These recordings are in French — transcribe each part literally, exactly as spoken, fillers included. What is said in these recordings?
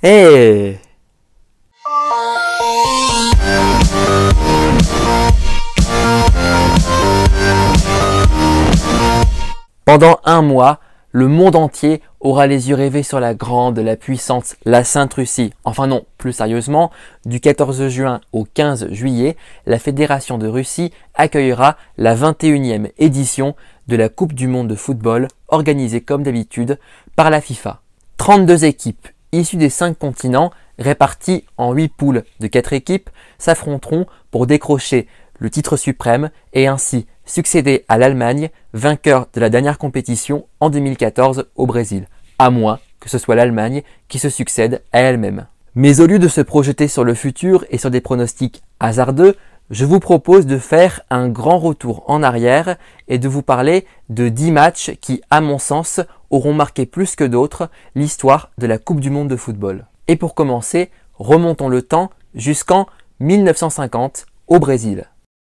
Hey! Pendant un mois, le monde entier aura les yeux rivés sur la grande, la puissante, la Sainte Russie. Enfin non, plus sérieusement, du quatorze juin au quinze juillet, la Fédération de Russie accueillera la vingt et unième édition de la Coupe du monde de football organisée comme d'habitude par la FIFA. trente-deux équipes issues des cinq continents réparties en huit poules de quatre équipes s'affronteront pour décrocher le titre suprême et ainsi succéder à l'Allemagne, vainqueur de la dernière compétition en deux mille quatorze au Brésil, à moins que ce soit l'Allemagne qui se succède à elle-même. Mais au lieu de se projeter sur le futur et sur des pronostics hasardeux, je vous propose de faire un grand retour en arrière et de vous parler de dix matchs qui, à mon sens, auront marqué plus que d'autres l'histoire de la Coupe du monde de football. Et pour commencer, remontons le temps jusqu'en mille neuf cent cinquante au Brésil.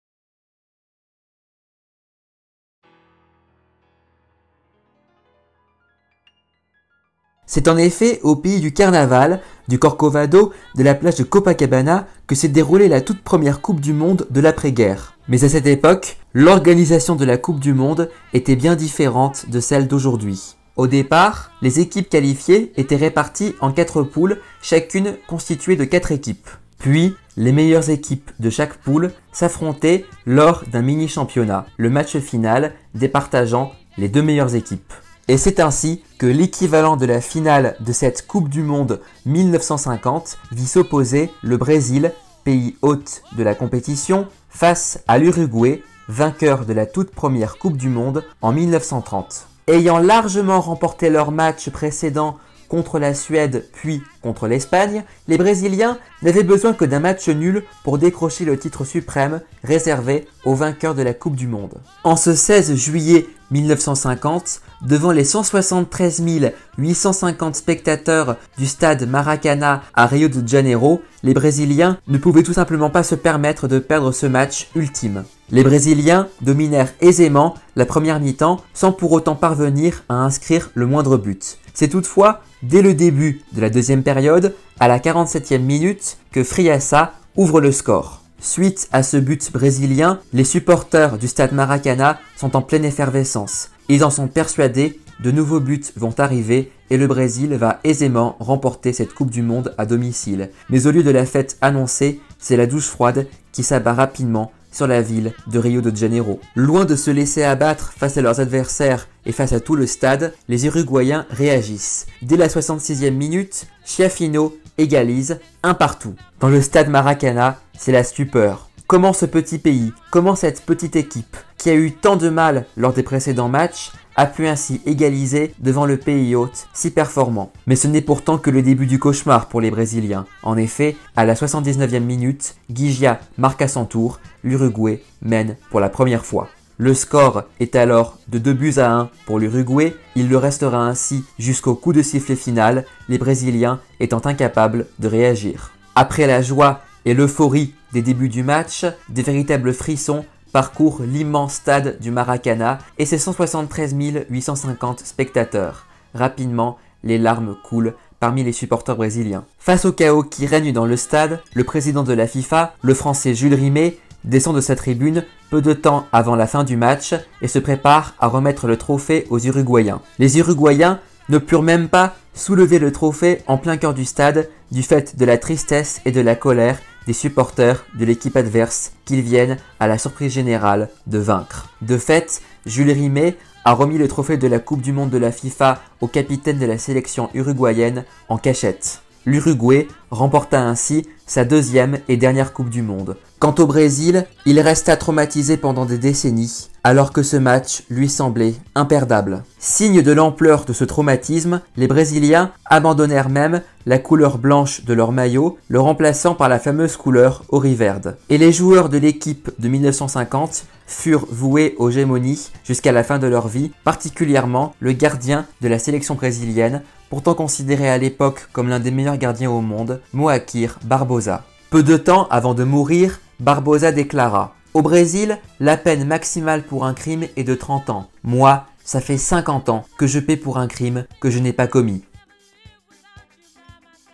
C'est en effet au pays du carnaval, du Corcovado, de la plage de Copacabana que s'est déroulée la toute première Coupe du monde de l'après-guerre. Mais à cette époque, l'organisation de la Coupe du monde était bien différente de celle d'aujourd'hui. Au départ, les équipes qualifiées étaient réparties en quatre poules, chacune constituée de quatre équipes. Puis, les meilleures équipes de chaque poule s'affrontaient lors d'un mini-championnat, le match final départageant les deux meilleures équipes. Et c'est ainsi que l'équivalent de la finale de cette Coupe du monde mille neuf cent cinquante vit s'opposer le Brésil, pays hôte de la compétition, face à l'Uruguay, vainqueur de la toute première Coupe du monde en mille neuf cent trente. Ayant largement remporté leur match précédent contre la Suède puis contre l'Espagne, les Brésiliens n'avaient besoin que d'un match nul pour décrocher le titre suprême réservé aux vainqueurs de la Coupe du monde. En ce seize juillet mille neuf cent cinquante, devant les cent soixante-treize mille huit cent cinquante spectateurs du stade Maracanã à Rio de Janeiro, les Brésiliens ne pouvaient tout simplement pas se permettre de perdre ce match ultime. Les Brésiliens dominèrent aisément la première mi-temps sans pour autant parvenir à inscrire le moindre but. C'est toutefois dès le début de la deuxième période, à la quarante-septième minute, que Friaça ouvre le score. Suite à ce but brésilien, les supporters du stade Maracanã sont en pleine effervescence. Ils en sont persuadés, de nouveaux buts vont arriver et le Brésil va aisément remporter cette Coupe du monde à domicile. Mais au lieu de la fête annoncée, c'est la douche froide qui s'abat rapidement sur la ville de Rio de Janeiro. Loin de se laisser abattre face à leurs adversaires et face à tout le stade, les Uruguayens réagissent. Dès la soixante-sixième minute, Schiaffino égalise un partout. Dans le stade Maracanã, c'est la stupeur. Comment ce petit pays, comment cette petite équipe, qui a eu tant de mal lors des précédents matchs, a pu ainsi égaliser devant le pays hôte si performant. Mais ce n'est pourtant que le début du cauchemar pour les Brésiliens. En effet, à la soixante-dix-neuvième minute, Guigia marque à son tour, l'Uruguay mène pour la première fois. Le score est alors de deux buts à un pour l'Uruguay, il le restera ainsi jusqu'au coup de sifflet final, les Brésiliens étant incapables de réagir. Après la joie et l'euphorie des débuts du match, des véritables frissons parcourent l'immense stade du Maracanã et ses cent soixante-treize mille huit cent cinquante spectateurs. Rapidement, les larmes coulent parmi les supporters brésiliens. Face au chaos qui règne dans le stade, le président de la FIFA, le français Jules Rimet, descend de sa tribune peu de temps avant la fin du match et se prépare à remettre le trophée aux Uruguayens. Les Uruguayens ne purent même pas soulever le trophée en plein cœur du stade du fait de la tristesse et de la colère des supporters de l'équipe adverse qu'ils viennent à la surprise générale de vaincre. De fait, Jules Rimet a remis le trophée de la Coupe du monde de la FIFA au capitaine de la sélection uruguayenne en cachette. L'Uruguay remporta ainsi sa deuxième et dernière Coupe du monde. Quant au Brésil, il resta traumatisé pendant des décennies, alors que ce match lui semblait imperdable. Signe de l'ampleur de ce traumatisme, les Brésiliens abandonnèrent même la couleur blanche de leur maillot, le remplaçant par la fameuse couleur auriverde. Et les joueurs de l'équipe de mille neuf cent cinquante furent voués aux gémonies jusqu'à la fin de leur vie, particulièrement le gardien de la sélection brésilienne, pourtant considéré à l'époque comme l'un des meilleurs gardiens au monde, Moakir Barbosa. Peu de temps avant de mourir, Barbosa déclara « Au Brésil, la peine maximale pour un crime est de trente ans. Moi, ça fait cinquante ans que je paie pour un crime que je n'ai pas commis. »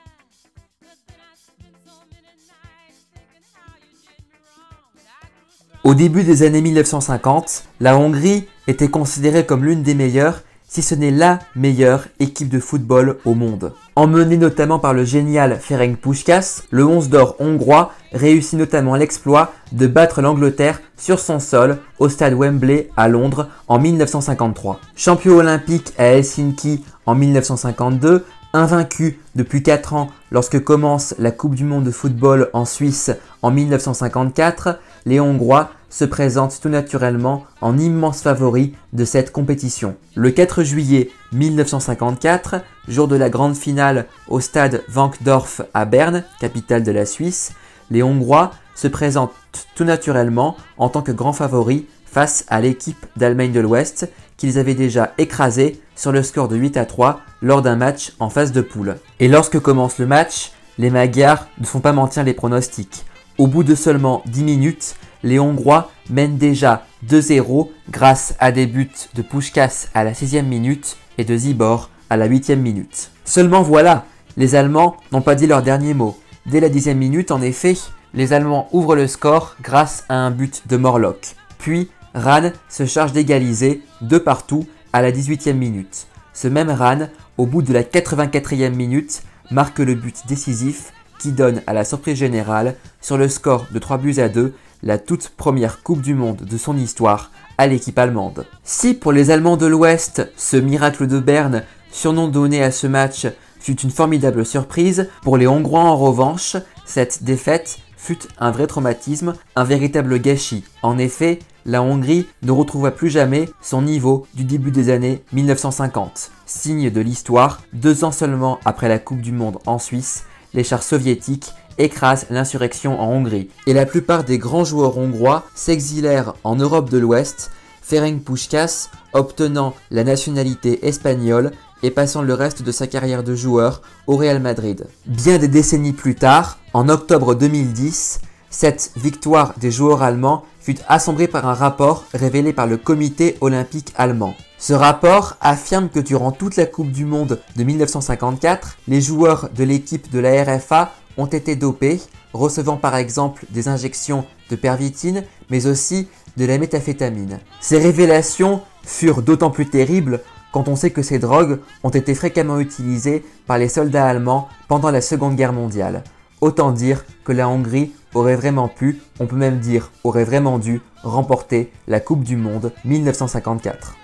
Au début des années mille neuf cent cinquante, la Hongrie était considérée comme l'une des meilleures, si ce n'est la meilleure équipe de football au monde. Emmené notamment par le génial Ferenc Puskás, le onze d'or hongrois réussit notamment l'exploit de battre l'Angleterre sur son sol au stade Wembley à Londres en mille neuf cent cinquante-trois. Champion olympique à Helsinki en mille neuf cent cinquante-deux, invaincu depuis quatre ans lorsque commence la Coupe du monde de football en Suisse en mille neuf cent cinquante-quatre, les Hongrois se présentent tout naturellement en immense favoris de cette compétition. Le quatre juillet mille neuf cent cinquante-quatre, jour de la grande finale au stade Wankdorf à Berne, capitale de la Suisse, les Hongrois se présentent tout naturellement en tant que grands favoris face à l'équipe d'Allemagne de l'Ouest qu'ils avaient déjà écrasée sur le score de huit à trois lors d'un match en phase de poule. Et lorsque commence le match, les Magyars ne font pas mentir les pronostics. Au bout de seulement dix minutes, les Hongrois mènent déjà deux zéro grâce à des buts de Puskás à la sixième minute et de Zibor à la huitième minute. Seulement voilà, les Allemands n'ont pas dit leur dernier mot. Dès la dixième minute, en effet, les Allemands ouvrent le score grâce à un but de Morlock. Puis, Rahn se charge d'égaliser de partout à la dix-huitième minute. Ce même Rahn, au bout de la quatre-vingt-quatrième minute, marque le but décisif qui donne à la surprise générale, sur le score de trois buts à deux, la toute première Coupe du Monde de son histoire à l'équipe allemande. Si pour les Allemands de l'Ouest, ce miracle de Berne, surnom donné à ce match, fut une formidable surprise, pour les Hongrois en revanche, cette défaite fut un vrai traumatisme, un véritable gâchis. En effet, la Hongrie ne retrouva plus jamais son niveau du début des années mille neuf cent cinquante. Signe de l'histoire, deux ans seulement après la Coupe du Monde en Suisse, les chars soviétiques écrasent l'insurrection en Hongrie. Et la plupart des grands joueurs hongrois s'exilèrent en Europe de l'Ouest, Ferenc Puskás obtenant la nationalité espagnole et passant le reste de sa carrière de joueur au Real Madrid. Bien des décennies plus tard, en octobre deux mille dix, cette victoire des joueurs allemands fut assemblée par un rapport révélé par le comité olympique allemand. Ce rapport affirme que durant toute la Coupe du Monde de mille neuf cent cinquante-quatre, les joueurs de l'équipe de la R F A ont été dopés, recevant par exemple des injections de pervitine, mais aussi de la méthamphétamine. Ces révélations furent d'autant plus terribles quand on sait que ces drogues ont été fréquemment utilisées par les soldats allemands pendant la Seconde Guerre mondiale. Autant dire que la Hongrie aurait vraiment pu, on peut même dire aurait vraiment dû, remporter la Coupe du Monde mille neuf cent cinquante-quatre.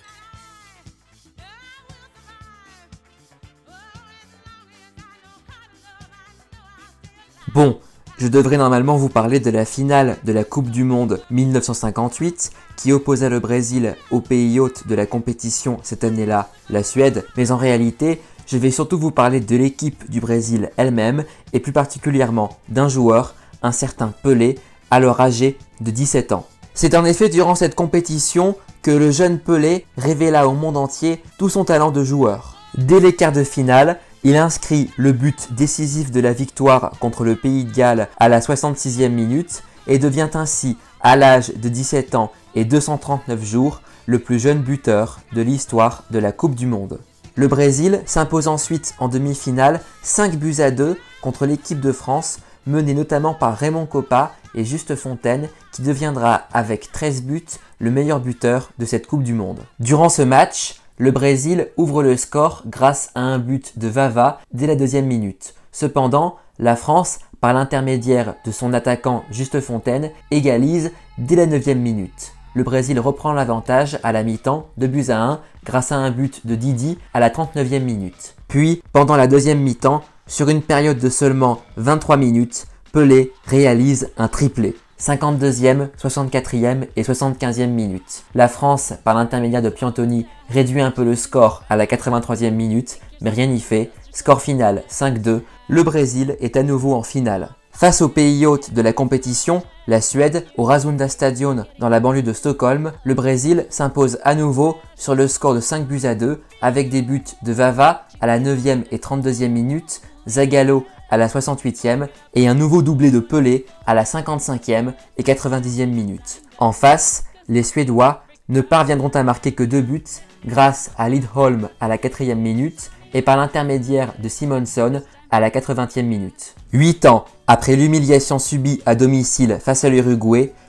Bon, je devrais normalement vous parler de la finale de la Coupe du Monde mille neuf cent cinquante-huit qui opposa le Brésil au pays hôte de la compétition cette année-là, la Suède, mais en réalité, je vais surtout vous parler de l'équipe du Brésil elle-même et plus particulièrement d'un joueur, un certain Pelé, alors âgé de dix-sept ans. C'est en effet durant cette compétition que le jeune Pelé révéla au monde entier tout son talent de joueur. Dès les quarts de finale, il inscrit le but décisif de la victoire contre le Pays de Galles à la soixante-sixième minute et devient ainsi, à l'âge de dix-sept ans et deux cent trente-neuf jours, le plus jeune buteur de l'histoire de la Coupe du Monde. Le Brésil s'impose ensuite en demi-finale cinq buts à deux contre l'équipe de France, menée notamment par Raymond Kopa et Juste Fontaine, qui deviendra avec treize buts le meilleur buteur de cette Coupe du Monde. Durant ce match, le Brésil ouvre le score grâce à un but de Vava dès la deuxième minute. Cependant, la France, par l'intermédiaire de son attaquant Juste Fontaine, égalise dès la neuvième minute. Le Brésil reprend l'avantage à la mi-temps, deux buts à un, grâce à un but de Didi à la trente-neuvième minute. Puis, pendant la deuxième mi-temps, sur une période de seulement vingt-trois minutes, Pelé réalise un triplé. cinquante-deuxième, soixante-quatrième et soixante-quinzième minute. La France, par l'intermédiaire de Piantoni, réduit un peu le score à la quatre-vingt-troisième minute, mais rien n'y fait. Score final cinq deux, le Brésil est à nouveau en finale. Face au pays hôte de la compétition, la Suède, au Rasunda Stadion dans la banlieue de Stockholm, le Brésil s'impose à nouveau sur le score de cinq buts à deux avec des buts de Vava à la neuvième et trente-deuxième minute, Zagallo à la soixante-huitième et un nouveau doublé de Pelé à la cinquante-cinquième et quatre-vingt-dixième minute. En face, les Suédois ne parviendront à marquer que deux buts grâce à Lidholm à la quatrième minute et par l'intermédiaire de Simonsson à la quatre-vingtième minute. Huit ans après l'humiliation subie à domicile face à l'Uruguay,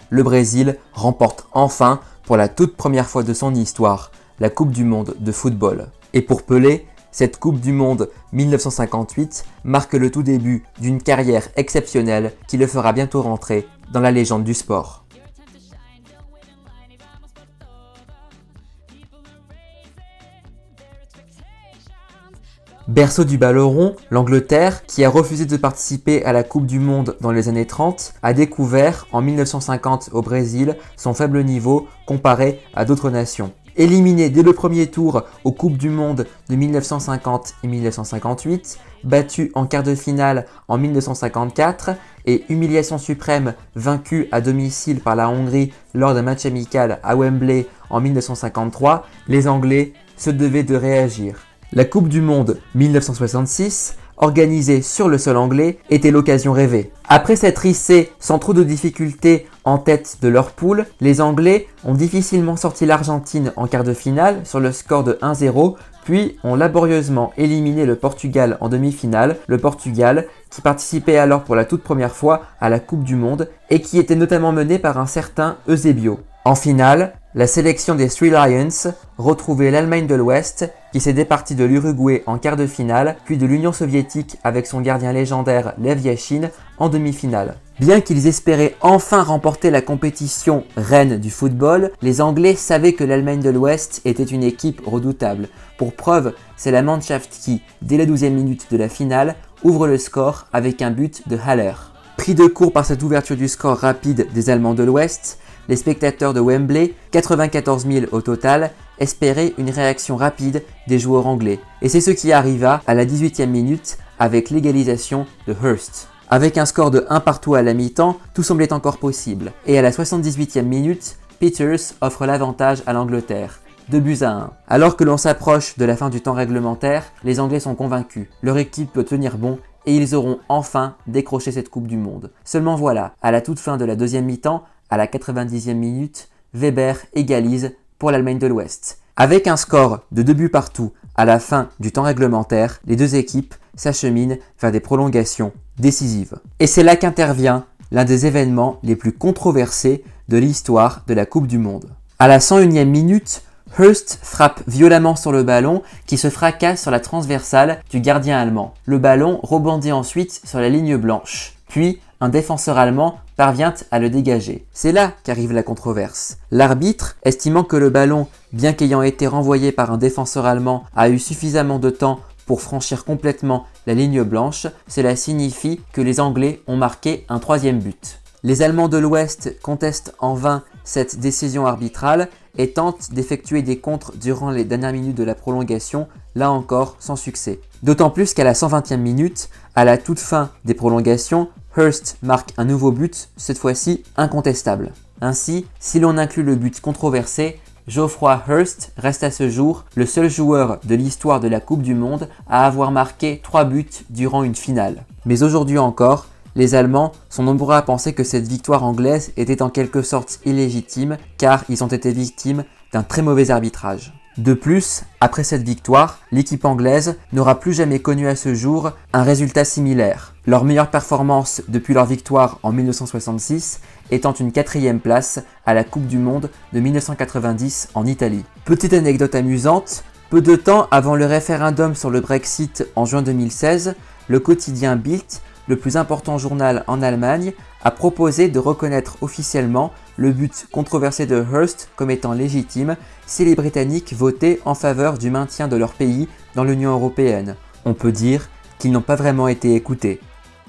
le Brésil remporte enfin, pour la toute première fois de son histoire, la Coupe du Monde de football. Et pour Pelé, cette Coupe du Monde mille neuf cent cinquante-huit marque le tout début d'une carrière exceptionnelle qui le fera bientôt rentrer dans la légende du sport. Berceau du ballon rond, l'Angleterre, qui a refusé de participer à la Coupe du Monde dans les années trente, a découvert en mille neuf cent cinquante au Brésil son faible niveau comparé à d'autres nations. Éliminé dès le premier tour aux Coupes du Monde de mille neuf cent cinquante et mille neuf cent cinquante-huit, battu en quart de finale en mille neuf cent cinquante-quatre et humiliation suprême vaincu à domicile par la Hongrie lors d'un match amical à Wembley en mille neuf cent cinquante-trois, les Anglais se devaient de réagir. La Coupe du Monde mille neuf cent soixante-six, organisée sur le sol anglais, était l'occasion rêvée. Après s'être hissés sans trop de difficultés en tête de leur poule, les Anglais ont difficilement sorti l'Argentine en quart de finale sur le score de un zéro, puis ont laborieusement éliminé le Portugal en demi-finale, le Portugal qui participait alors pour la toute première fois à la Coupe du Monde et qui était notamment mené par un certain Eusebio. En finale, la sélection des Three Lions retrouvait l'Allemagne de l'Ouest qui s'est départie de l'Uruguay en quart de finale, puis de l'Union soviétique avec son gardien légendaire Lev Yashin en demi-finale. Bien qu'ils espéraient enfin remporter la compétition reine du football, les Anglais savaient que l'Allemagne de l'Ouest était une équipe redoutable. Pour preuve, c'est la Mannschaft qui, dès la douzième minute de la finale, ouvre le score avec un but de Haller. Pris de court par cette ouverture du score rapide des Allemands de l'Ouest, les spectateurs de Wembley, quatre-vingt-quatorze mille au total, espéraient une réaction rapide des joueurs anglais. Et c'est ce qui arriva à la dix-huitième minute avec l'égalisation de Hurst. Avec un score de un partout à la mi-temps, tout semblait encore possible. Et à la soixante-dix-huitième minute, Peters offre l'avantage à l'Angleterre, deux buts à un. Alors que l'on s'approche de la fin du temps réglementaire, les Anglais sont convaincus. Leur équipe peut tenir bon et ils auront enfin décroché cette Coupe du Monde. Seulement voilà, à la toute fin de la deuxième mi-temps, à la quatre-vingt-dixième minute, Weber égalise pour l'Allemagne de l'Ouest. Avec un score de deux buts partout à la fin du temps réglementaire, les deux équipes s'acheminent vers des prolongations décisives. Et c'est là qu'intervient l'un des événements les plus controversés de l'histoire de la Coupe du Monde. À la cent unième minute, Hurst frappe violemment sur le ballon qui se fracasse sur la transversale du gardien allemand. Le ballon rebondit ensuite sur la ligne blanche. Puis, un défenseur allemand parvient à le dégager. C'est là qu'arrive la controverse. L'arbitre, estimant que le ballon, bien qu'ayant été renvoyé par un défenseur allemand, a eu suffisamment de temps pour franchir complètement la ligne blanche, cela signifie que les Anglais ont marqué un troisième but. Les Allemands de l'Ouest contestent en vain cette décision arbitrale et tentent d'effectuer des contres durant les dernières minutes de la prolongation, là encore sans succès. D'autant plus qu'à la cent vingtième minute, à la toute fin des prolongations, Hurst marque un nouveau but, cette fois-ci incontestable. Ainsi, si l'on inclut le but controversé, Geoffroy Hurst reste à ce jour le seul joueur de l'histoire de la Coupe du Monde à avoir marqué trois buts durant une finale. Mais aujourd'hui encore, les Allemands sont nombreux à penser que cette victoire anglaise était en quelque sorte illégitime car ils ont été victimes d'un très mauvais arbitrage. De plus, après cette victoire, l'équipe anglaise n'aura plus jamais connu à ce jour un résultat similaire. Leur meilleure performance depuis leur victoire en mille neuf cent soixante-six étant une quatrième place à la Coupe du Monde de mille neuf cent quatre-vingt-dix en Italie. Petite anecdote amusante, peu de temps avant le référendum sur le Brexit en juin deux mille seize, le quotidien Bild, le plus important journal en Allemagne, a proposé de reconnaître officiellement le but controversé de Hurst comme étant légitime si les Britanniques votaient en faveur du maintien de leur pays dans l'Union européenne. On peut dire qu'ils n'ont pas vraiment été écoutés.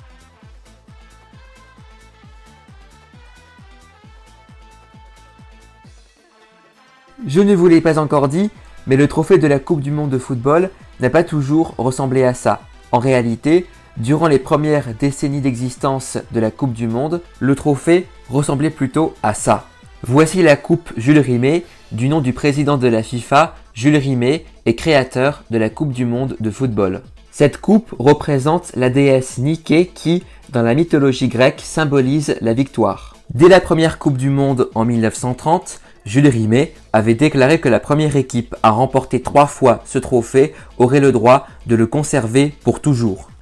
Je ne vous l'ai pas encore dit, mais le trophée de la Coupe du Monde de football n'a pas toujours ressemblé à ça. En réalité, durant les premières décennies d'existence de la Coupe du Monde, le trophée ressemblait plutôt à ça. Voici la coupe Jules Rimet, du nom du président de la FIFA, Jules Rimet, et créateur de la Coupe du Monde de football. Cette coupe représente la déesse Nike qui, dans la mythologie grecque, symbolise la victoire. Dès la première Coupe du Monde en mille neuf cent trente, Jules Rimet avait déclaré que la première équipe à remporter trois fois ce trophée aurait le droit de le conserver pour toujours.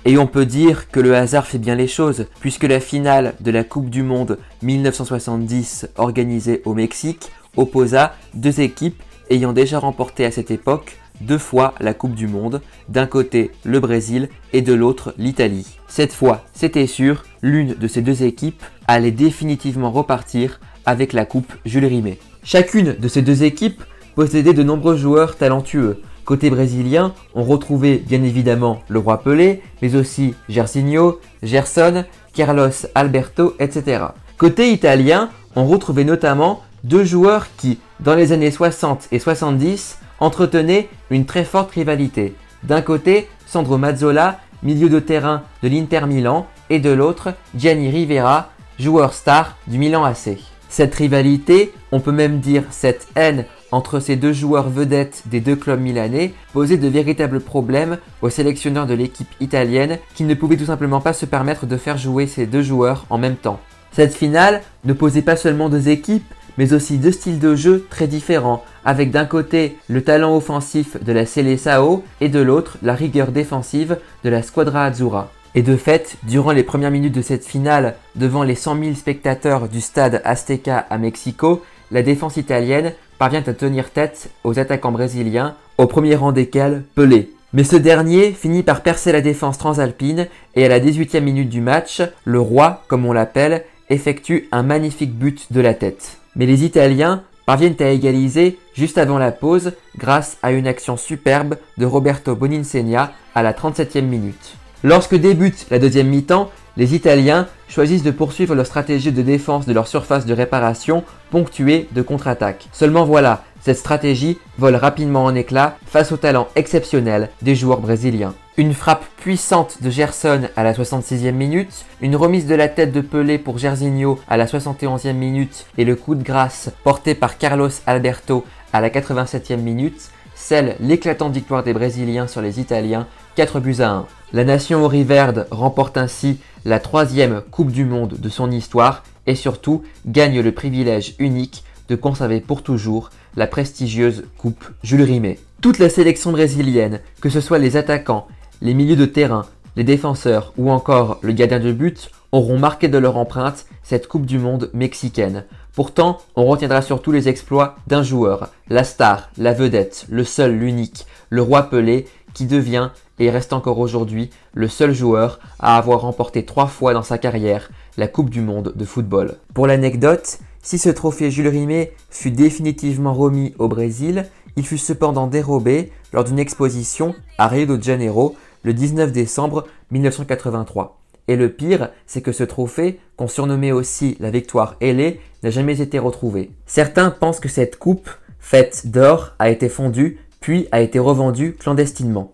Et on peut dire que le hasard fait bien les choses, puisque la finale de la Coupe du Monde mille neuf cent soixante-dix organisée au Mexique opposa deux équipes ayant déjà remporté à cette époque deux fois la Coupe du Monde, d'un côté le Brésil et de l'autre l'Italie. Cette fois, c'était sûr, l'une de ces deux équipes allait définitivement repartir avec la Coupe Jules Rimet. Chacune de ces deux équipes possédait de nombreux joueurs talentueux. Côté brésilien, on retrouvait bien évidemment le roi Pelé, mais aussi Jairzinho, Gerson, Carlos Alberto, et cetera. Côté italien, on retrouvait notamment deux joueurs qui, dans les années soixante et soixante-dix, entretenaient une très forte rivalité. D'un côté, Sandro Mazzola, milieu de terrain de l'Inter Milan, et de l'autre, Gianni Rivera, joueur star du Milan A C. Cette rivalité, on peut même dire cette haine entre ces deux joueurs vedettes des deux clubs milanais, posait de véritables problèmes aux sélectionneurs de l'équipe italienne qui ne pouvaient tout simplement pas se permettre de faire jouer ces deux joueurs en même temps. Cette finale ne posait pas seulement deux équipes, mais aussi deux styles de jeu très différents, avec d'un côté le talent offensif de la Seleção et de l'autre la rigueur défensive de la Squadra Azzurra. Et de fait, durant les premières minutes de cette finale, devant les cent mille spectateurs du stade Azteca à Mexico, la défense italienne parvient à tenir tête aux attaquants brésiliens, au premier rang desquels Pelé. Mais ce dernier finit par percer la défense transalpine et à la dix-huitième minute du match, le roi, comme on l'appelle, effectue un magnifique but de la tête. Mais les Italiens parviennent à égaliser juste avant la pause grâce à une action superbe de Roberto Boninsegna à la trente-septième minute. Lorsque débute la deuxième mi-temps, les Italiens choisissent de poursuivre leur stratégie de défense de leur surface de réparation ponctuée de contre-attaques. Seulement voilà, cette stratégie vole rapidement en éclats face au talent exceptionnel des joueurs brésiliens. Une frappe puissante de Gerson à la soixante-sixième minute, une remise de la tête de Pelé pour Jairzinho à la soixante et onzième minute et le coup de grâce porté par Carlos Alberto à la quatre-vingt-septième minute scellent l'éclatante victoire des Brésiliens sur les Italiens, quatre buts à un. La nation auriverde remporte ainsi la troisième Coupe du Monde de son histoire et surtout gagne le privilège unique de conserver pour toujours la prestigieuse Coupe Jules Rimet. Toute la sélection brésilienne, que ce soit les attaquants, les milieux de terrain, les défenseurs ou encore le gardien de but, auront marqué de leur empreinte cette Coupe du Monde mexicaine. Pourtant, on retiendra surtout les exploits d'un joueur, la star, la vedette, le seul, l'unique, le roi Pelé, qui devient et reste encore aujourd'hui le seul joueur à avoir remporté trois fois dans sa carrière la Coupe du Monde de football. Pour l'anecdote, si ce trophée Jules Rimet fut définitivement remis au Brésil, il fut cependant dérobé lors d'une exposition à Rio de Janeiro le dix-neuf décembre mille neuf cent quatre-vingt-trois. Et le pire, c'est que ce trophée, qu'on surnommait aussi la victoire ailée, n'a jamais été retrouvé. Certains pensent que cette coupe, faite d'or, a été fondue, puis a été revendue clandestinement.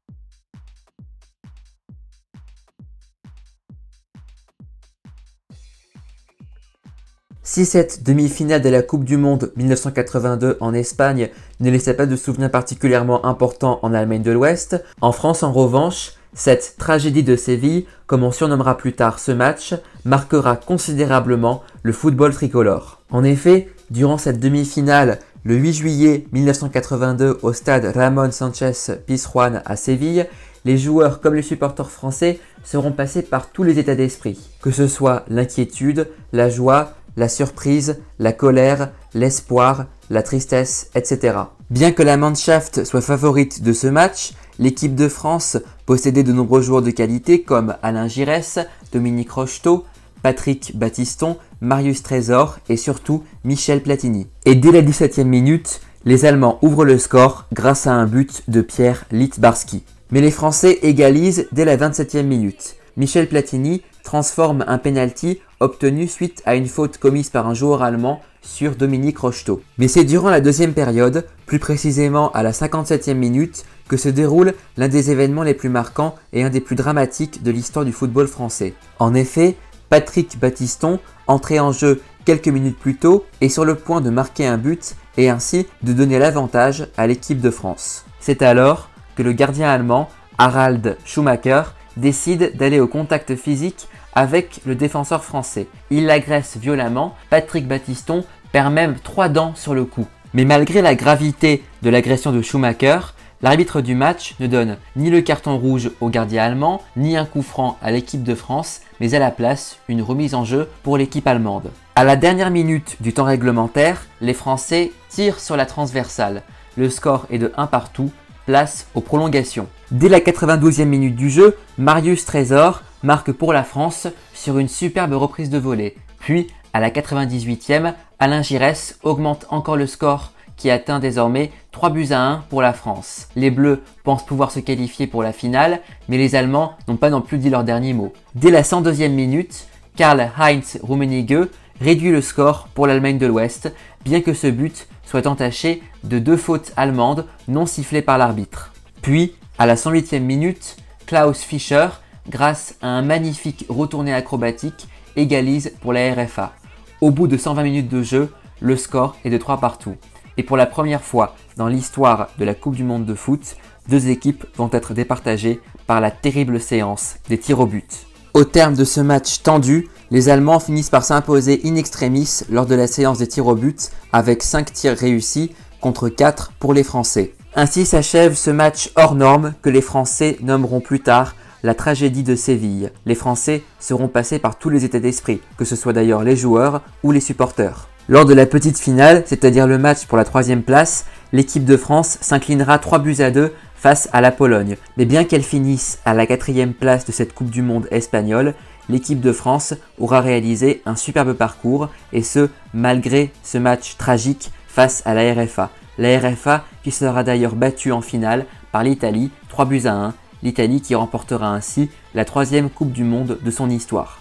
Si cette demi-finale de la Coupe du Monde mille neuf cent quatre-vingt-deux en Espagne ne laissait pas de souvenirs particulièrement importants en Allemagne de l'Ouest, en France en revanche, cette tragédie de Séville, comme on surnommera plus tard ce match, marquera considérablement le football tricolore. En effet, durant cette demi-finale, le huit juillet mille neuf cent quatre-vingt-deux au stade Ramón Sánchez Pizjuán à Séville, les joueurs comme les supporters français seront passés par tous les états d'esprit, que ce soit l'inquiétude, la joie, la surprise, la colère, l'espoir, la tristesse, et cetera. Bien que la Mannschaft soit favorite de ce match, l'équipe de France possédait de nombreux joueurs de qualité comme Alain Giresse, Dominique Rocheteau, Patrick Battiston, Marius Trésor et surtout Michel Platini. Et dès la dix-septième minute, les Allemands ouvrent le score grâce à un but de Pierre Littbarski. Mais les Français égalisent dès la vingt-septième minute. Michel Platini transforme un penalty obtenu suite à une faute commise par un joueur allemand sur Dominique Rocheteau. Mais c'est durant la deuxième période, plus précisément à la cinquante-septième minute, que se déroule l'un des événements les plus marquants et un des plus dramatiques de l'histoire du football français. En effet, Patrick Battiston, entré en jeu quelques minutes plus tôt, est sur le point de marquer un but et ainsi de donner l'avantage à l'équipe de France. C'est alors que le gardien allemand, Harald Schumacher, décide d'aller au contact physique avec le défenseur français. Il l'agresse violemment, Patrick Battiston perd même trois dents sur le coup. Mais malgré la gravité de l'agression de Schumacher, L'arbitre du match ne donne ni le carton rouge au gardien allemand, ni un coup franc à l'équipe de France, mais à la place, une remise en jeu pour l'équipe allemande. À la dernière minute du temps réglementaire, les Français tirent sur la transversale. Le score est de un partout, place aux prolongations. Dès la quatre-vingt-douzième minute du jeu, Marius Trésor marque pour la France sur une superbe reprise de volée. Puis, à la quatre-vingt-dix-huitième, Alain Giresse augmente encore le score qui atteint désormais trois buts à un pour la France. Les Bleus pensent pouvoir se qualifier pour la finale, mais les Allemands n'ont pas non plus dit leur dernier mot. Dès la cent deuxième minute, Karl-Heinz Rummenigge réduit le score pour l'Allemagne de l'Ouest, bien que ce but soit entaché de deux fautes allemandes non sifflées par l'arbitre. Puis, à la cent huitième minute, Klaus Fischer, grâce à un magnifique retourné acrobatique, égalise pour la R F A. Au bout de cent vingt minutes de jeu, le score est de trois partout. Et pour la première fois dans l'histoire de la Coupe du Monde de foot, deux équipes vont être départagées par la terrible séance des tirs au but. Au terme de ce match tendu, les Allemands finissent par s'imposer in extremis lors de la séance des tirs au but avec cinq tirs réussis contre quatre pour les Français. Ainsi s'achève ce match hors norme que les Français nommeront plus tard la tragédie de Séville. Les Français seront passés par tous les états d'esprit, que ce soit d'ailleurs les joueurs ou les supporters. Lors de la petite finale, c'est-à-dire le match pour la troisième place, l'équipe de France s'inclinera trois buts à deux face à la Pologne. Mais bien qu'elle finisse à la quatrième place de cette Coupe du Monde espagnole, l'équipe de France aura réalisé un superbe parcours, et ce, malgré ce match tragique face à la R F A. La R F A qui sera d'ailleurs battue en finale par l'Italie, trois buts à un, l'Italie qui remportera ainsi la troisième Coupe du Monde de son histoire.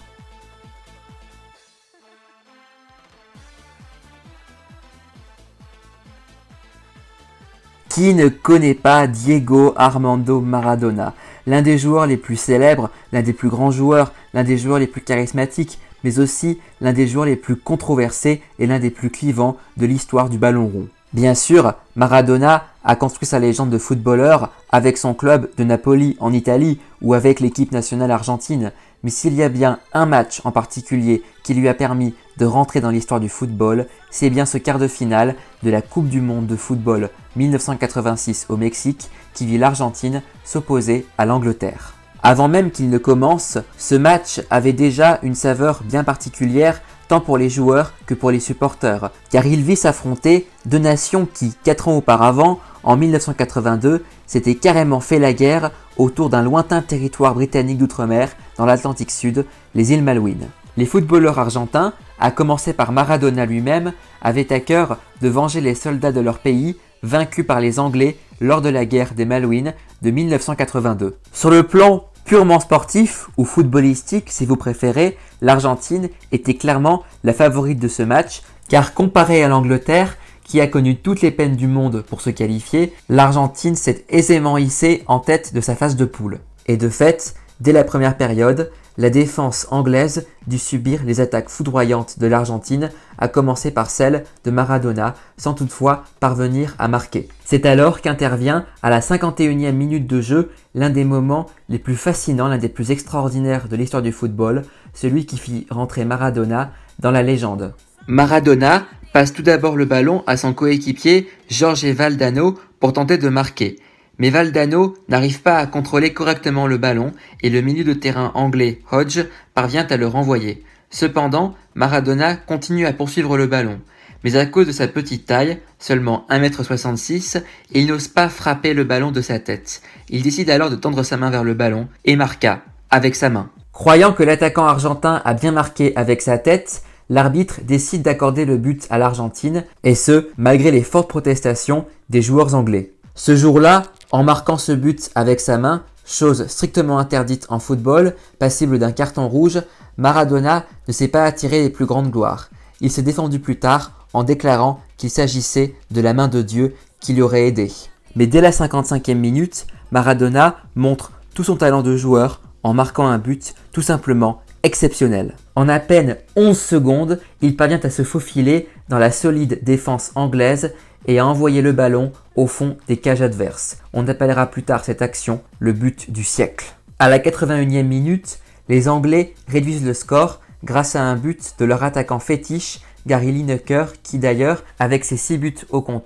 Qui ne connaît pas Diego Armando Maradona, l'un des joueurs les plus célèbres, l'un des plus grands joueurs, l'un des joueurs les plus charismatiques, mais aussi l'un des joueurs les plus controversés et l'un des plus clivants de l'histoire du ballon rond. Bien sûr, Maradona a construit sa légende de footballeur avec son club de Napoli en Italie ou avec l'équipe nationale argentine, mais s'il y a bien un match en particulier qui lui a permis de rentrer dans l'histoire du football, c'est bien ce quart de finale de la Coupe du Monde de football mille neuf cent quatre-vingt-six au Mexique qui vit l'Argentine s'opposer à l'Angleterre. Avant même qu'il ne commence, ce match avait déjà une saveur bien particulière tant pour les joueurs que pour les supporters, car il vit s'affronter deux nations qui, quatre ans auparavant, en mille neuf cent quatre-vingt-deux, s'étaient carrément fait la guerre autour d'un lointain territoire britannique d'outre-mer dans l'Atlantique Sud, les îles Malouines. Les footballeurs argentins, à commencer par Maradona lui-même, avaient à cœur de venger les soldats de leur pays vaincus par les Anglais lors de la guerre des Malouines de mille neuf cent quatre-vingt-deux. Sur le plan purement sportif ou footballistique si vous préférez, l'Argentine était clairement la favorite de ce match, car comparé à l'Angleterre, qui a connu toutes les peines du monde pour se qualifier, l'Argentine s'est aisément hissée en tête de sa phase de poule. Et de fait, dès la première période, la défense anglaise dut subir les attaques foudroyantes de l'Argentine, à commencer par celle de Maradona, sans toutefois parvenir à marquer. C'est alors qu'intervient, à la cinquante et unième minute de jeu, l'un des moments les plus fascinants, l'un des plus extraordinaires de l'histoire du football, celui qui fit rentrer Maradona dans la légende. Maradona passe tout d'abord le ballon à son coéquipier Jorge Valdano pour tenter de marquer. Mais Valdano n'arrive pas à contrôler correctement le ballon et le milieu de terrain anglais Hodge parvient à le renvoyer. Cependant, Maradona continue à poursuivre le ballon. Mais à cause de sa petite taille, seulement un mètre soixante-six, il n'ose pas frapper le ballon de sa tête. Il décide alors de tendre sa main vers le ballon et marqua avec sa main. Croyant que l'attaquant argentin a bien marqué avec sa tête, l'arbitre décide d'accorder le but à l'Argentine, et ce, malgré les fortes protestations des joueurs anglais. Ce jour-là, en marquant ce but avec sa main, chose strictement interdite en football, passible d'un carton rouge, Maradona ne s'est pas attiré les plus grandes gloires. Il s'est défendu plus tard en déclarant qu'il s'agissait de la main de Dieu qui l'y aurait aidé. Mais dès la cinquante-cinquième minute, Maradona montre tout son talent de joueur en marquant un but tout simplement exceptionnel. En à peine onze secondes, il parvient à se faufiler dans la solide défense anglaise et à envoyer le ballon au fond des cages adverses. On appellera plus tard cette action le but du siècle. À la quatre-vingt-unième minute, les Anglais réduisent le score grâce à un but de leur attaquant fétiche, Gary Lineker, qui d'ailleurs, avec ses six buts au compteur,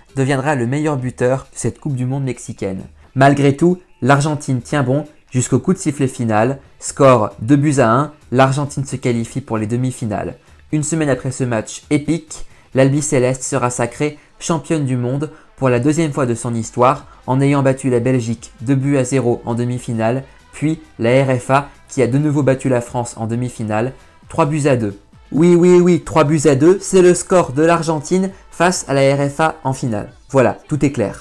deviendra le meilleur buteur de cette Coupe du Monde mexicaine. Malgré tout, l'Argentine tient bon jusqu'au coup de sifflet final. Score deux buts à un, l'Argentine se qualifie pour les demi-finales. Une semaine après ce match épique, l'Albiceleste sera sacrée championne du monde pour la deuxième fois de son histoire en ayant battu la Belgique deux buts à zéro en demi-finale, puis la R F A qui a de nouveau battu la France en demi-finale, trois buts à deux. Oui, oui, oui, trois buts à deux, c'est le score de l'Argentine face à la R F A en finale. Voilà, tout est clair.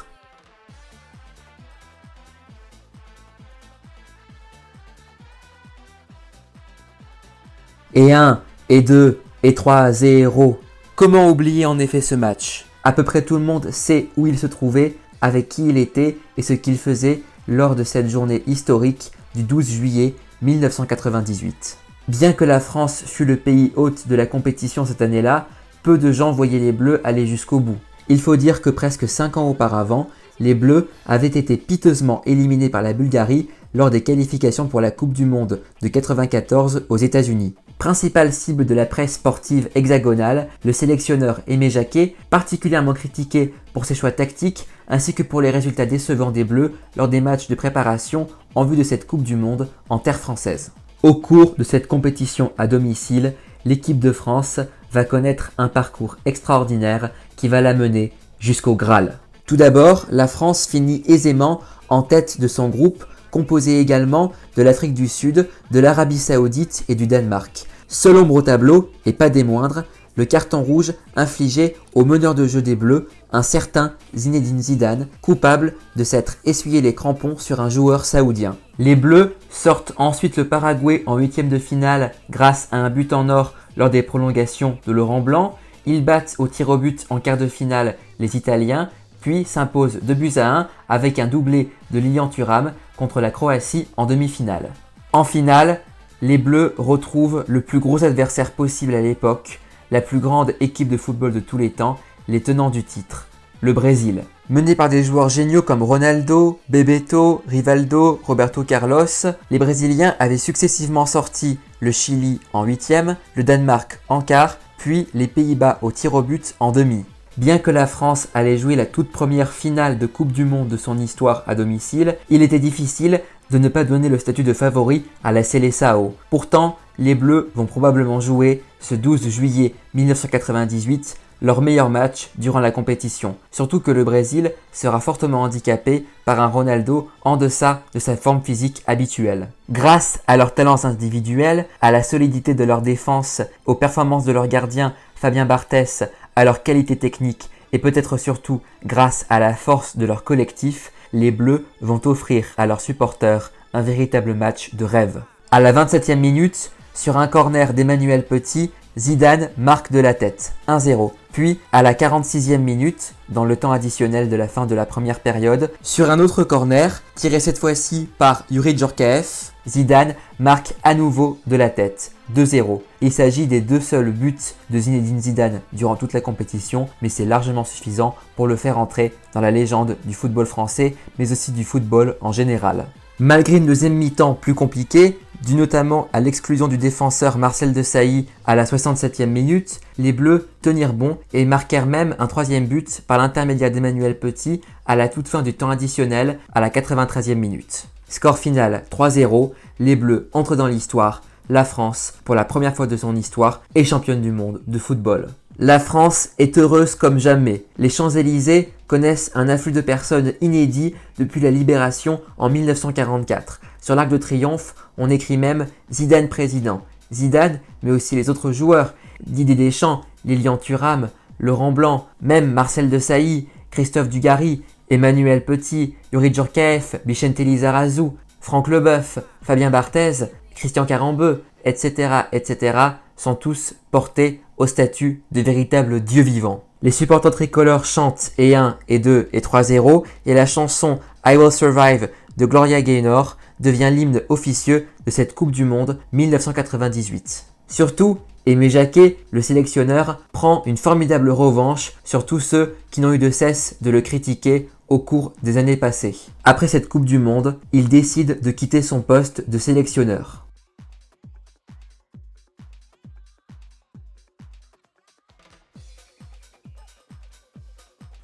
Et un, et deux, et trois à zéro. Comment oublier en effet ce match? À peu près tout le monde sait où il se trouvait, avec qui il était et ce qu'il faisait lors de cette journée historique du douze juillet mille neuf cent quatre-vingt-dix-huit. Bien que la France fût le pays hôte de la compétition cette année-là, peu de gens voyaient les Bleus aller jusqu'au bout. Il faut dire que presque cinq ans auparavant, les Bleus avaient été piteusement éliminés par la Bulgarie lors des qualifications pour la Coupe du Monde de quatre-vingt-quatorze aux États-Unis. Principale cible de la presse sportive hexagonale, le sélectionneur Aimé Jacquet, particulièrement critiqué pour ses choix tactiques ainsi que pour les résultats décevants des Bleus lors des matchs de préparation en vue de cette Coupe du Monde en terre française. Au cours de cette compétition à domicile, l'équipe de France va connaître un parcours extraordinaire qui va la mener jusqu'au Graal. Tout d'abord, la France finit aisément en tête de son groupe, composé également de l'Afrique du Sud, de l'Arabie Saoudite et du Danemark. Seule ombre au tableau, et pas des moindres, le carton rouge infligé au meneur de jeu des Bleus, un certain Zinedine Zidane, coupable de s'être essuyé les crampons sur un joueur saoudien. Les Bleus sortent ensuite le Paraguay en huitième de finale grâce à un but en or lors des prolongations de Laurent Blanc. Ils battent au tir au but en quart de finale les Italiens, puis s'imposent deux buts à un avec un doublé de Lilian Thuram contre la Croatie en demi-finale. En finale, les Bleus retrouvent le plus gros adversaire possible à l'époque, la plus grande équipe de football de tous les temps, les tenants du titre, le Brésil. Mené par des joueurs géniaux comme Ronaldo, Bebeto, Rivaldo, Roberto Carlos, les Brésiliens avaient successivement sorti le Chili en huitième, le Danemark en quart, puis les Pays-Bas au tir au but en demi. Bien que la France allait jouer la toute première finale de Coupe du Monde de son histoire à domicile, il était difficile de ne pas donner le statut de favori à la Seleção. Pourtant, les Bleus vont probablement jouer ce douze juillet mille neuf cent quatre-vingt-dix-huit leur meilleur match durant la compétition, surtout que le Brésil sera fortement handicapé par un Ronaldo en deçà de sa forme physique habituelle. Grâce à leurs talents individuels, à la solidité de leur défense, aux performances de leur gardien Fabien Barthez, à leur qualité technique et peut-être surtout grâce à la force de leur collectif, les Bleus vont offrir à leurs supporters un véritable match de rêve. À la vingt-septième minute, sur un corner d'Emmanuel Petit, Zidane marque de la tête, un zéro. Puis, à la quarante-sixième minute, dans le temps additionnel de la fin de la première période, sur un autre corner, tiré cette fois-ci par Youri Djorkaeff, Zidane marque à nouveau de la tête, deux zéro. Il s'agit des deux seuls buts de Zinedine Zidane durant toute la compétition, mais c'est largement suffisant pour le faire entrer dans la légende du football français, mais aussi du football en général. Malgré une deuxième mi-temps plus compliquée, due notamment à l'exclusion du défenseur Marcel Desailly à la soixante-septième minute, les Bleus tenirent bon et marquèrent même un troisième but par l'intermédiaire d'Emmanuel Petit à la toute fin du temps additionnel à la quatre-vingt-treizième minute. Score final trois zéro, les Bleus entrent dans l'histoire, la France, pour la première fois de son histoire, est championne du monde de football. La France est heureuse comme jamais. Les Champs-Élysées connaissent un afflux de personnes inédit depuis la Libération en mille neuf cent quarante-quatre. Sur l'Arc de Triomphe, on écrit même Zidane président. Zidane, mais aussi les autres joueurs, Didier Deschamps, Lilian Thuram, Laurent Blanc, même Marcel Desailly, Christophe Dugarry, Emmanuel Petit, Youri Djorkaeff, Vicente Lizarazu, Franck Leboeuf, Fabien Barthez, Christian Carambeu, et cetera, et cetera sont tous portés au statut de véritables dieux vivants. Les supporters tricolores chantent et un, et deux, et trois zéro, et la chanson I Will Survive de Gloria Gaynor devient l'hymne officieux de cette Coupe du Monde mille neuf cent quatre-vingt-dix-huit. Surtout, Aimé Jacquet, le sélectionneur, prend une formidable revanche sur tous ceux qui n'ont eu de cesse de le critiquer au cours des années passées. Après cette Coupe du Monde, il décide de quitter son poste de sélectionneur.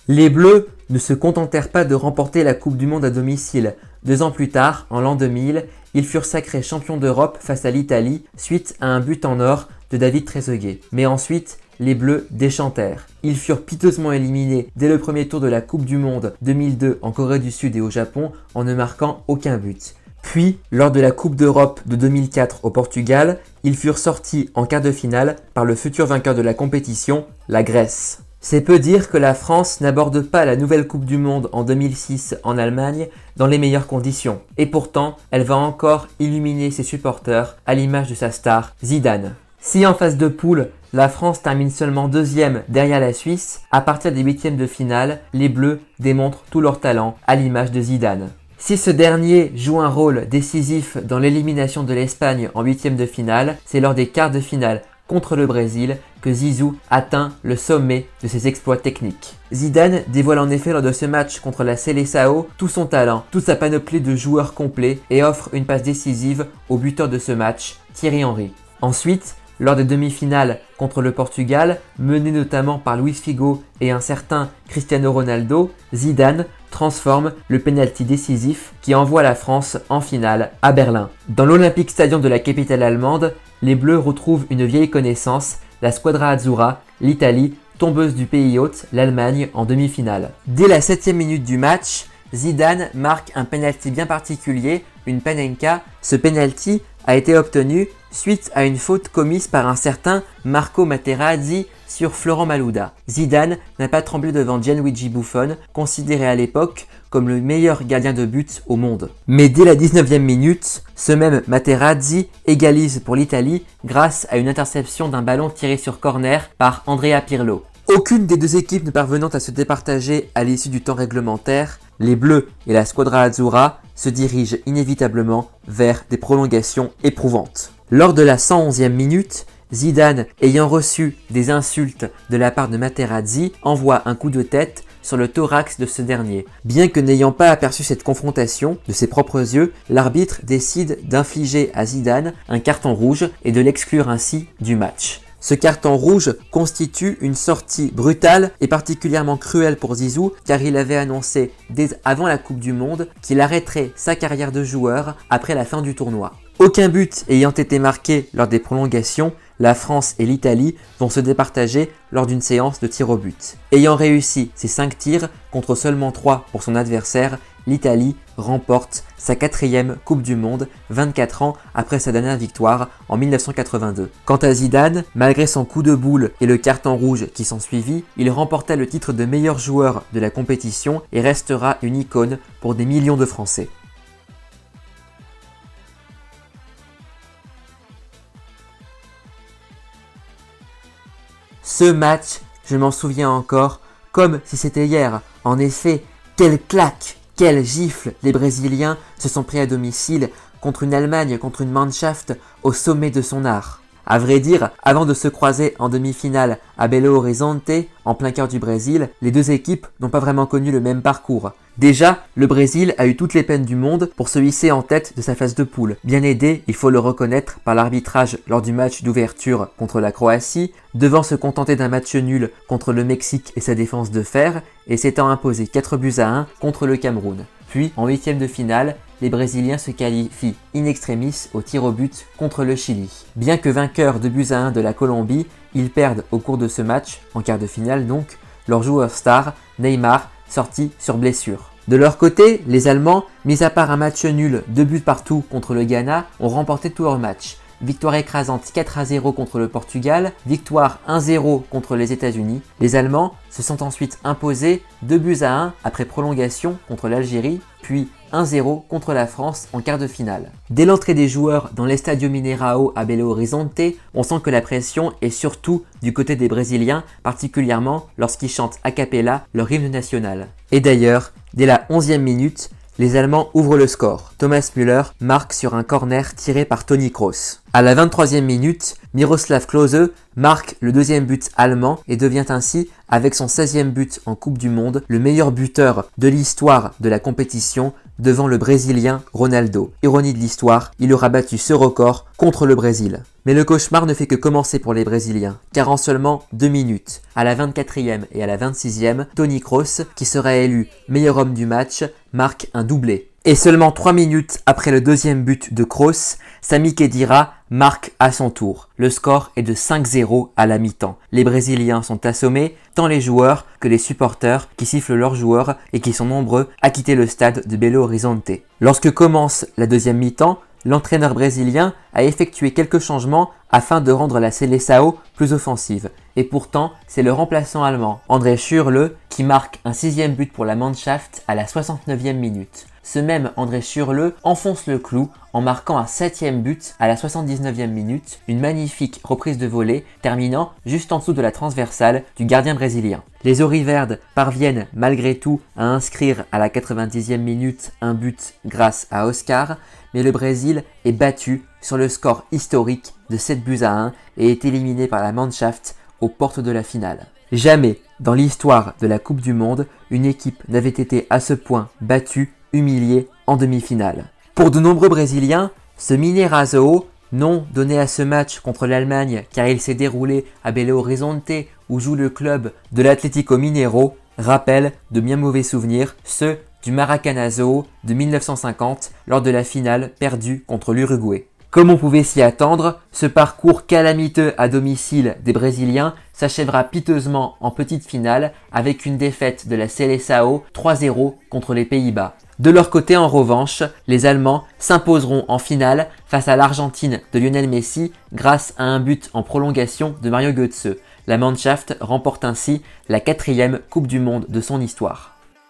Les Bleus ne se contentèrent pas de remporter la Coupe du Monde à domicile. Deux ans plus tard, en l'an deux mille, ils furent sacrés champions d'Europe face à l'Italie suite à un but en or de David Trezeguet. Mais ensuite, les Bleus déchantèrent. Ils furent piteusement éliminés dès le premier tour de la Coupe du Monde deux mille deux en Corée du Sud et au Japon en ne marquant aucun but. Puis, lors de la Coupe d'Europe de deux mille quatre au Portugal, ils furent sortis en quart de finale par le futur vainqueur de la compétition, la Grèce. C'est peu dire que la France n'aborde pas la nouvelle Coupe du Monde en deux mille six en Allemagne dans les meilleures conditions. Et pourtant, elle va encore illuminer ses supporters à l'image de sa star, Zidane. Si en phase de poule, la France termine seulement deuxième derrière la Suisse, à partir des huitièmes de finale, les Bleus démontrent tout leur talent à l'image de Zidane. Si ce dernier joue un rôle décisif dans l'élimination de l'Espagne en huitièmes de finale, c'est lors des quarts de finale contre le Brésil que Zizou atteint le sommet de ses exploits techniques. Zidane dévoile en effet lors de ce match contre la Seleção tout son talent, toute sa panoplie de joueurs complets et offre une passe décisive au buteur de ce match, Thierry Henry. Ensuite, lors des demi-finales contre le Portugal, mené notamment par Luis Figo et un certain Cristiano Ronaldo, Zidane transforme le pénalty décisif qui envoie la France en finale à Berlin. Dans l'Olympique Stadium de la capitale allemande, les Bleus retrouvent une vieille connaissance, la Squadra Azzurra, l'Italie, tombeuse du pays hôte, l'Allemagne en demi-finale. Dès la septième minute du match, Zidane marque un penalty bien particulier, une panenka. Ce penalty a été obtenu suite à une faute commise par un certain Marco Materazzi sur Florent Malouda. Zidane n'a pas tremblé devant Gianluigi Buffon, considéré à l'époque comme le meilleur gardien de but au monde. Mais dès la dix-neuvième minute, ce même Materazzi égalise pour l'Italie grâce à une interception d'un ballon tiré sur corner par Andrea Pirlo. Aucune des deux équipes ne parvenant à se départager à l'issue du temps réglementaire, les Bleus et la Squadra Azzurra se dirigent inévitablement vers des prolongations éprouvantes. Lors de la cent onzième minute, Zidane, ayant reçu des insultes de la part de Materazzi, envoie un coup de tête sur le thorax de ce dernier. Bien que n'ayant pas aperçu cette confrontation de ses propres yeux, l'arbitre décide d'infliger à Zidane un carton rouge et de l'exclure ainsi du match. Ce carton rouge constitue une sortie brutale et particulièrement cruelle pour Zizou car il avait annoncé dès avant la Coupe du Monde qu'il arrêterait sa carrière de joueur après la fin du tournoi. Aucun but ayant été marqué lors des prolongations, la France et l'Italie vont se départager lors d'une séance de tir au but. Ayant réussi ses cinq tirs contre seulement trois pour son adversaire, l'Italie remporte sa quatrième Coupe du Monde, vingt-quatre ans après sa dernière victoire en mille neuf cent quatre-vingt-deux. Quant à Zidane, malgré son coup de boule et le carton rouge qui s'ensuivit, il remporta le titre de meilleur joueur de la compétition et restera une icône pour des millions de Français. Ce match, je m'en souviens encore, comme si c'était hier. En effet, quelle claque, quelle gifle les Brésiliens se sont pris à domicile contre une Allemagne, contre une Mannschaft au sommet de son art. À vrai dire, avant de se croiser en demi-finale à Belo Horizonte, en plein cœur du Brésil, les deux équipes n'ont pas vraiment connu le même parcours. Déjà, le Brésil a eu toutes les peines du monde pour se hisser en tête de sa phase de poule, bien aidé, il faut le reconnaître, par l'arbitrage lors du match d'ouverture contre la Croatie, devant se contenter d'un match nul contre le Mexique et sa défense de fer, et s'étant imposé quatre buts à un contre le Cameroun. Puis, en huitième de finale, les Brésiliens se qualifient in extremis au tir au but contre le Chili. Bien que vainqueurs de buts à un de la Colombie, ils perdent au cours de ce match, en quart de finale donc, leur joueur star, Neymar, sorti sur blessure. De leur côté, les Allemands, mis à part un match nul, deux buts partout contre le Ghana, ont remporté tous leurs matchs. Victoire écrasante quatre à zéro contre le Portugal, victoire un zéro contre les États-Unis. Les Allemands se sont ensuite imposés deux buts à un après prolongation contre l'Algérie, puis un zéro contre la France en quart de finale. Dès l'entrée des joueurs dans l'Estadio Mineirão à Belo Horizonte, on sent que la pression est surtout du côté des Brésiliens, particulièrement lorsqu'ils chantent a cappella leur hymne national. Et d'ailleurs, dès la onzième minute, les Allemands ouvrent le score. Thomas Müller marque sur un corner tiré par Toni Kroos. À la vingt-troisième minute, Miroslav Klose marque le deuxième but allemand et devient ainsi, avec son seizième but en Coupe du Monde, le meilleur buteur de l'histoire de la compétition devant le Brésilien Ronaldo. Ironie de l'histoire, il aura battu ce record contre le Brésil. Mais le cauchemar ne fait que commencer pour les Brésiliens, car en seulement deux minutes, à la vingt-quatrième et à la vingt-sixième, Toni Kroos, qui sera élu meilleur homme du match, marque un doublé. Et seulement trois minutes après le deuxième but de Kroos, Sami Khedira marque à son tour. Le score est de cinq zéro à la mi-temps. Les Brésiliens sont assommés, tant les joueurs que les supporters qui sifflent leurs joueurs et qui sont nombreux à quitter le stade de Belo Horizonte. Lorsque commence la deuxième mi-temps, l'entraîneur brésilien a effectué quelques changements afin de rendre la Seleção plus offensive. Et pourtant, c'est le remplaçant allemand, André Schürrle, qui marque un sixième but pour la Mannschaft à la soixante-neuvième minute. Ce même André Schürrle enfonce le clou en marquant un septième but à la soixante-dix-neuvième minute, une magnifique reprise de volée terminant juste en dessous de la transversale du gardien brésilien. Les Auriverdes parviennent malgré tout à inscrire à la quatre-vingt-dixième minute un but grâce à Oscar, mais le Brésil est battu sur le score historique de sept buts à un et est éliminé par la Mannschaft aux portes de la finale. Jamais dans l'histoire de la Coupe du Monde, une équipe n'avait été à ce point battue, humiliée en demi-finale. Pour de nombreux Brésiliens, ce Mineirão, nom donné à ce match contre l'Allemagne car il s'est déroulé à Belo Horizonte où joue le club de l'Atlético Mineiro, rappelle de bien mauvais souvenirs, ceux du Maracanazo de mille neuf cent cinquante lors de la finale perdue contre l'Uruguay. Comme on pouvait s'y attendre, ce parcours calamiteux à domicile des Brésiliens s'achèvera piteusement en petite finale avec une défaite de la Seleção trois zéro contre les Pays-Bas. De leur côté, en revanche, les Allemands s'imposeront en finale face à l'Argentine de Lionel Messi grâce à un but en prolongation de Mario Götze. La Mannschaft remporte ainsi la quatrième Coupe du Monde de son histoire.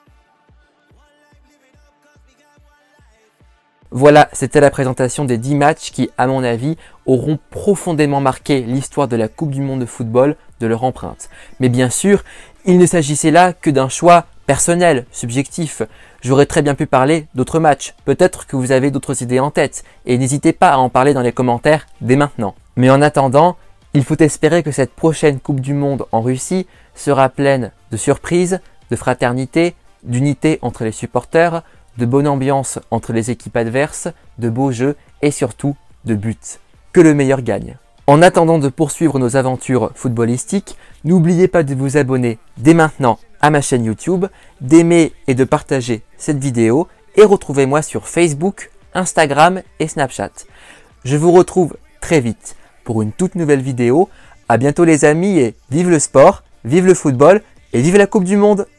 Voilà, c'était la présentation des dix matchs qui, à mon avis, auront profondément marqué l'histoire de la Coupe du Monde de football de leur empreinte. Mais bien sûr, il ne s'agissait là que d'un choix personnel, subjectif. J'aurais très bien pu parler d'autres matchs. Peut-être que vous avez d'autres idées en tête. Et n'hésitez pas à en parler dans les commentaires dès maintenant. Mais en attendant, il faut espérer que cette prochaine Coupe du Monde en Russie sera pleine de surprises, de fraternité, d'unité entre les supporters, de bonne ambiance entre les équipes adverses, de beaux jeux et surtout de buts. Que le meilleur gagne. En attendant de poursuivre nos aventures footballistiques, n'oubliez pas de vous abonner dès maintenant à ma chaîne YouTube, d'aimer et de partager cette vidéo et retrouvez-moi sur Facebook, Instagram et Snapchat. Je vous retrouve très vite pour une toute nouvelle vidéo. À bientôt les amis et vive le sport, vive le football et vive la Coupe du Monde!